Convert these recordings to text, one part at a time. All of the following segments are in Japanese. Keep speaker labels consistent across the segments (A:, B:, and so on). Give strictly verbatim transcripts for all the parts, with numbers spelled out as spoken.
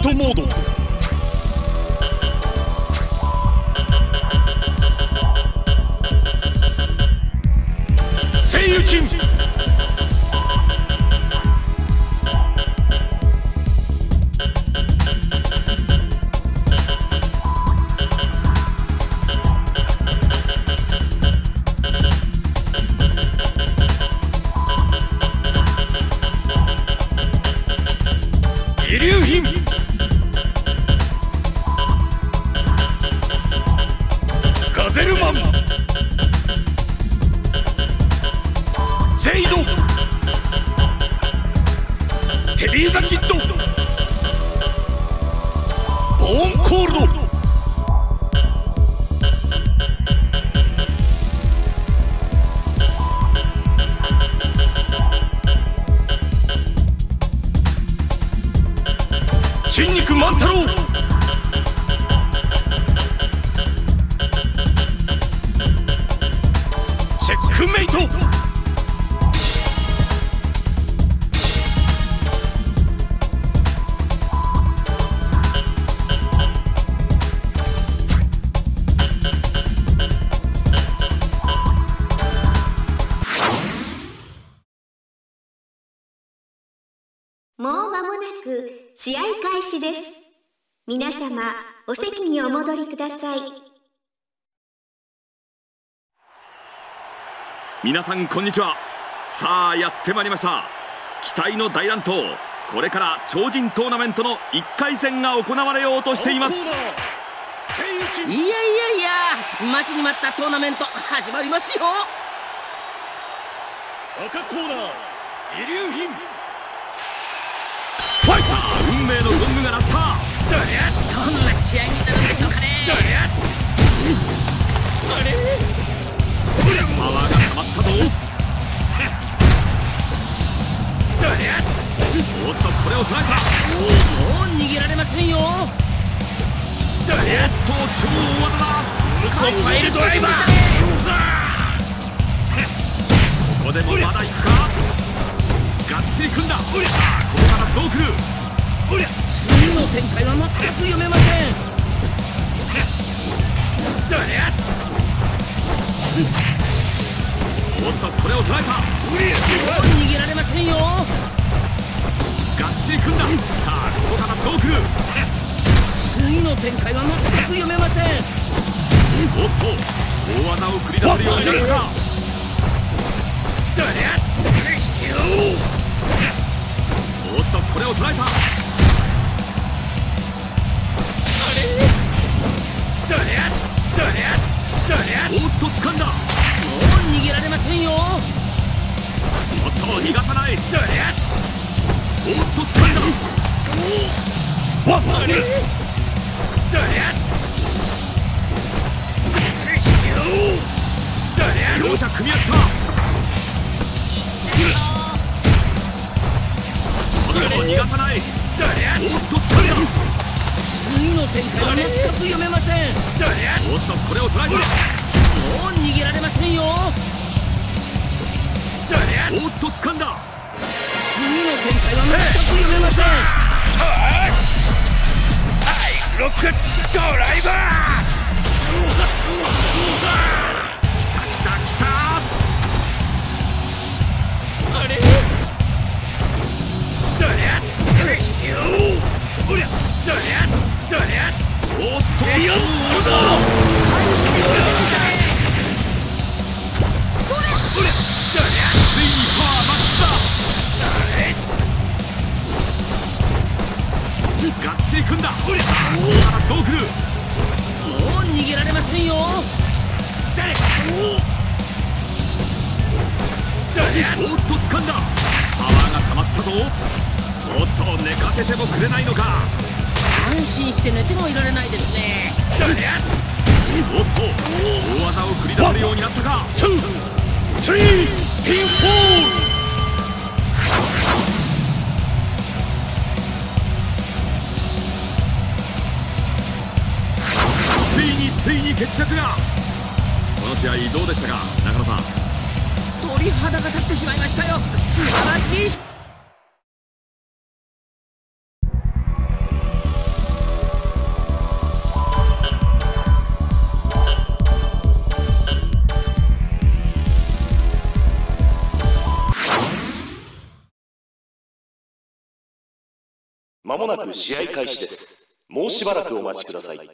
A: トモード。声優チーム遺留品ガゼルマンジェイドテリーザキッドボーンコールド筋肉万太郎チェックメイト
B: もう間もなく試合開始です。皆様、お席にお戻りください。
C: 皆さんこんにちは。さあやってまいりました。期待の大乱闘。これから超人トーナメントのいっかい戦が行われようとしています。
D: いやいやいや、待ちに待ったトーナメント始まりますよ。
A: 赤コーナー遺留品
C: ファイター運命のゴングが鳴った。
D: どんな試合になるんでしょうかね。
C: パワーが溜まったぞ。おっとこれを捉えた。
D: もう逃げられませんよ。おっ
C: と超大技だ。
D: ファイルドライバー。
C: ここでもまだ行くか。がっちり組んだ。さあここからどう来る。
D: 次の展開は全く読めません。
C: おっとこれを捉えた。
D: 逃げられませんよ。
C: がっちり組んだ。さあここからどう来る。
D: 次の展開は全く読めません。
C: おっと大技を繰り出せるようになるか。おっとこれを捉えた。おっと掴んだ。
D: もう逃げられませんよ。
C: おっと逃がさない。おっと掴んだ。わっ両者組み合った。逃がさない。おっと掴んだ。
D: 次の展開は全く読めません。
C: おっとこれを捉えた。
D: もう逃げられませんよ。
C: おっと掴んだ。
D: 次の展開は全く読めません。
A: アイスロックドライバー。
C: きたきたきた。
A: あれどりゃおりゃどりゃどりゃ
C: おっと超大技。ついにパワーマックスだ。がっちり組んだ。さあここからどう来る。
D: もう逃げられませんよ。
C: おっと掴んだ。パワーが溜まったぞ。おっと寝かせてもくれないのか。
D: 安心して寝てもいられないですね。
C: おっと大技を繰り出せるようになったか。
A: ツースリーピンフォール。
C: ついについに決着が。この試合どうでしたか中野さん。
D: 鳥肌が立ってしまいましたよ。素晴らしい。
E: まもなく試合開始です。もうしばらくお待ちください。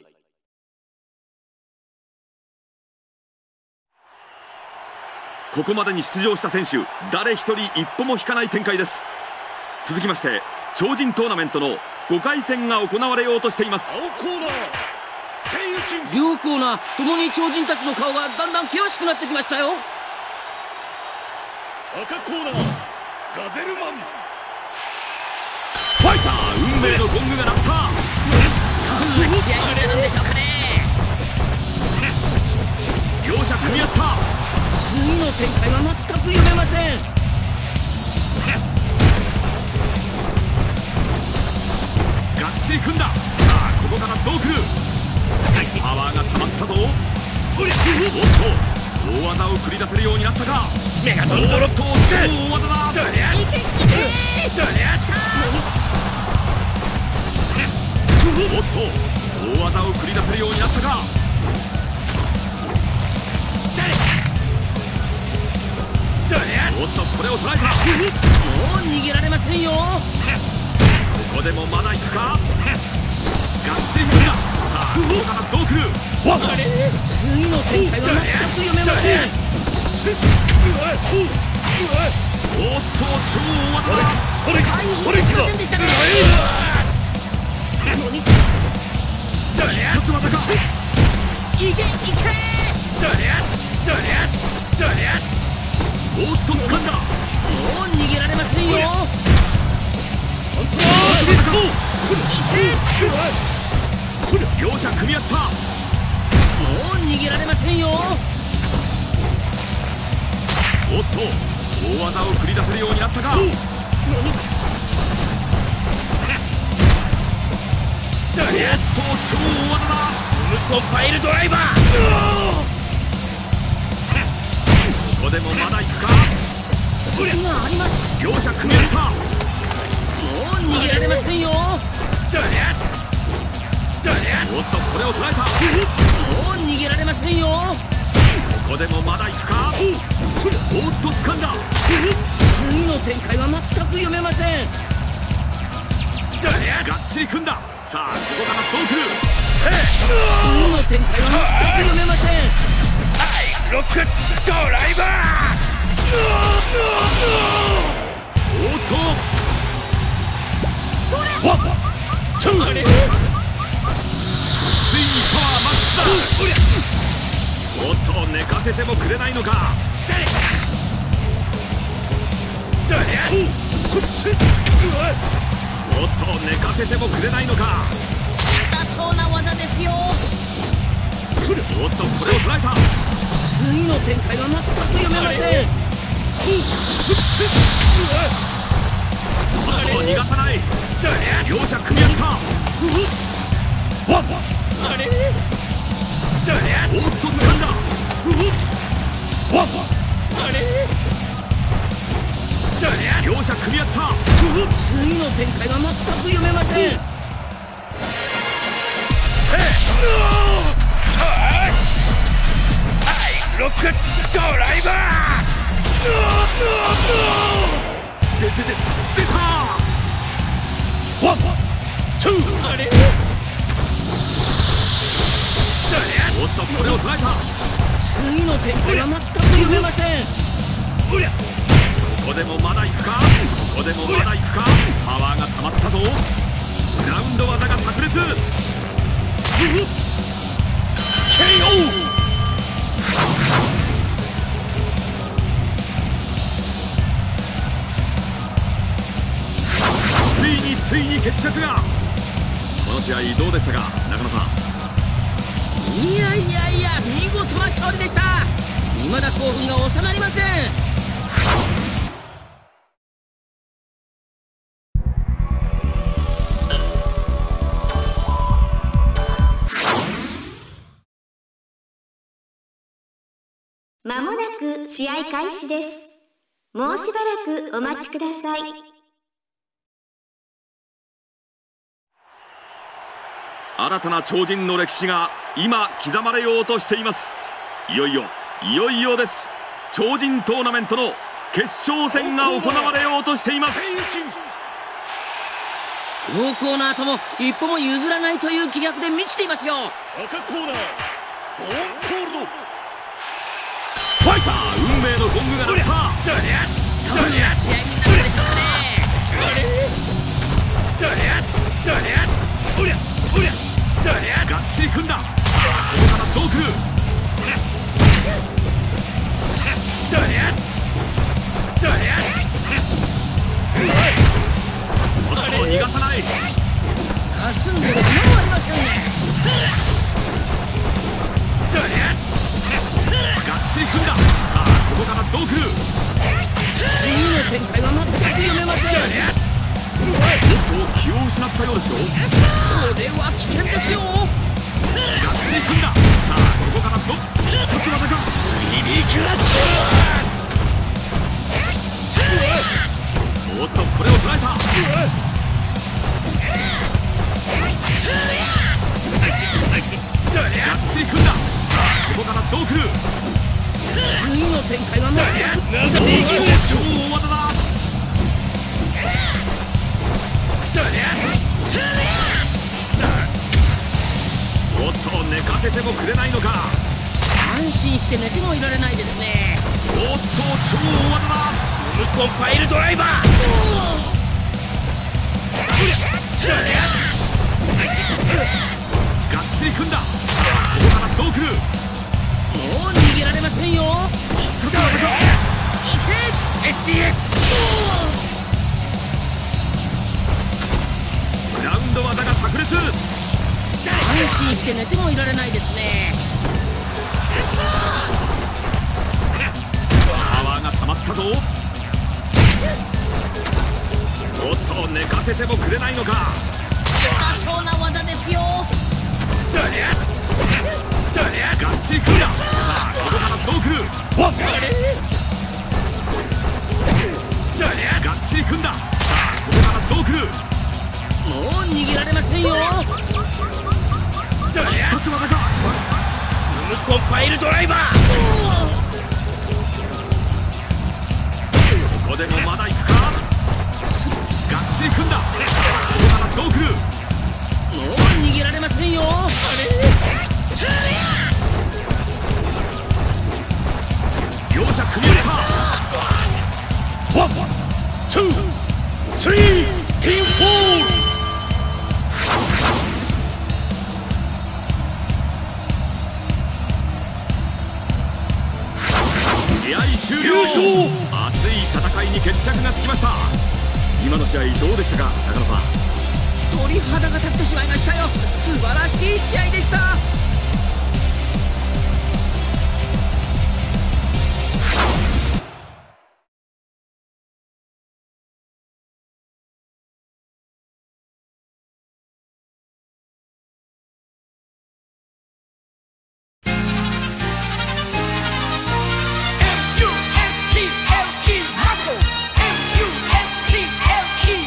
C: ここまでに出場した選手誰一人一歩も引かない展開です。続きまして超人トーナメントのごかい戦が行われようとしています。
A: 青コーナー
D: 両コーナーともに超人たちの顔がだんだん険しくなってきましたよ。
A: 赤コーナーガゼルマン
C: ファイター運命のゴングが鳴った。
D: どんな試合になるんでしょうかね。
C: 両者組み合った。
D: 次の展開は全く読めません。
C: がっちり組んだ。さあここからどう来る。パワーが溜まったぞ。おっと大技を繰り出せるようになったか。
A: メガドンドロップを
C: 超大技だ。
A: どりゃ
D: いけいけ
A: どりゃきた
C: おっと大技を繰り出せるようになったか。
A: どりゃ
C: おっとこれを捉えた。
D: もう逃げられませんよ。
C: ここでもまだ行くか。がっちり組んだ。さあここからどう来る。
D: 次の展開は全く読めません。
C: おっと超大技だ。
A: 俺
D: 回避できませんでしたね。
C: 必殺技か。
D: いけいけ
A: どりゃどりゃどりゃ
C: おっと掴んだ。
D: もう逃げられませんよ。
C: 両者組み合った。
D: もう逃げられませんよ。
C: おっと大技を繰り出せるようになったか。おっと超大技だ。
A: 息子ファイルドライバー
C: ここでもまだ行くか。
D: 隙があります。
C: 両者組み合った。
D: もう逃げられませんよ。
A: どりゃどりゃ
C: おっとこれを捉えた。
D: もう逃げられませんよ。
C: ここでもまだ行くか。おっと掴んだ。
D: 次の展開は全く読めません。
A: どりゃ
C: がっちり組んだ。さあここからどう来る。
D: 次の展開は全く読めません。
A: アイスロックドライバ
C: おっと
A: ーワンツー
C: ついにパワーマックスだ。おっと寝かせてもくれないのか。
A: どりゃ
C: おっと寝かせてもくれないのか。
D: 痛そうな技ですよ。
C: おっとこれを捉えた。
D: 次の展開は全く読めません。
C: さあ逃がさない。
A: どりゃ
C: 両者組み合った。
A: ワンあれどりゃ
C: おっと掴んだ。
A: ワンあれどりゃ
C: 両者組み合った。
D: 次の展開が全く読めません。
A: アイスロックドライバ
C: ででで出た。
A: ーワンツーあれどりゃ
C: おっとこれを捉えた。
D: 次の展開は全く読めません。
A: おりゃ
C: ここでもまだ行くか。ここでもまだ行くか。パワーが溜まったぞ。グラウンド技が炸裂。 ケーオー。 ついについに決着が。この試合どうでしたか中野さん。
D: いやいやいや見事な勝利でした。未だ興奮が収まりません。
B: まもなく試合開始です。もうしばらくお待ちください。
C: 新たな超人の歴史が今刻まれようとしています。いよいよいよいよです。超人トーナメントの決勝戦が行われようとしています。
D: 両コーナーとも一歩も譲らないという気逆で満ちていますよ。
A: 赤コーナーボーンコールド
C: ファイター、運命のゴングが鳴った。
A: どりゃ
D: どんな試合になるでしょうかね。
A: どりゃどりゃおりゃおりゃどりゃ
C: がっちり組んだ。さあここからどう来る。
A: どりゃどりゃ
C: おっと逃がさない。
D: 休んでる暇もありませんね。
A: どりゃ
C: がっちり組んだ。さあここからどう来る。
D: 次の展開は全く読めません。
C: おっと気を失ったようですよ。
D: これは危険ですよ。
C: がっちり組んだ。さあここからど必殺技か。
A: スリークラッシ
C: おっとこれを捉えた。がっちり組んだ。さあここからどう来る。
D: 次の展開は全く
A: ナスティーギブ
C: 超大技だ。
A: どりゃ
C: おっと寝かせてもくれないのか。
D: 安心して寝てもいられないですね。
C: おっと超大技だ。
A: ズムスコンパイルドライバーどりゃ
C: がっちり組んだ。さあここからどう来る。
D: もう逃げられませんよ。
C: 必殺技か。
D: いけ
A: エスティーエフ
C: グラウンド技が炸裂。
D: 安心して寝てもいられないですね。
C: パワーが溜まったぞ。おっと寝かせてもくれないのか。
D: 痛そうな技ですよ。
A: どりゃどりゃ
C: がっちり組んだ。さあここからどう来る。
A: どりゃ
C: がっちり組んだ。さあここからどう来る。
D: もう逃げられませんよ。
A: どりゃ
C: 必殺技か。
A: ズムスコンパイルドライバー
C: ここでもまだ行くか。がっちり組んだ。さあここからどう来る。
D: もう逃げられませんよ。
C: 両者組み合った。
A: ワンツースリーピンフォール
C: 試合終了。
A: 優勝。
C: 熱い戦いに決着がつきました。今の試合どうでしたか中野さん。
D: 鳥肌が立ってしまいましたよ。素晴らしい試合でした。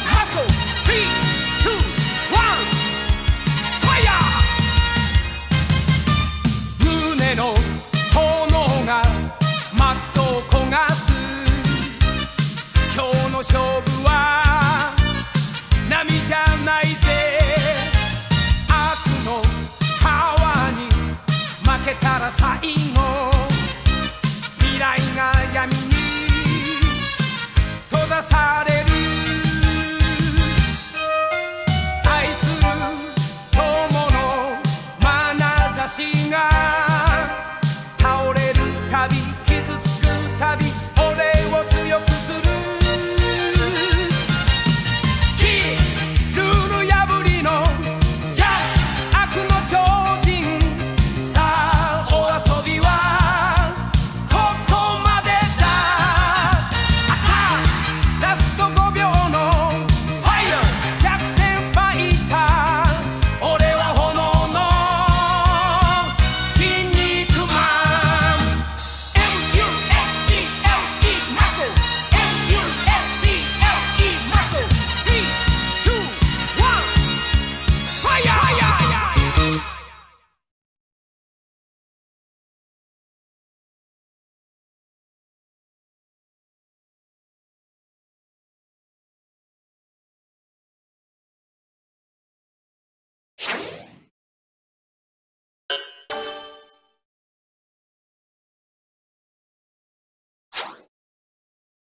A: こ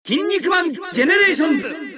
A: 筋肉マンジェネレーションズ。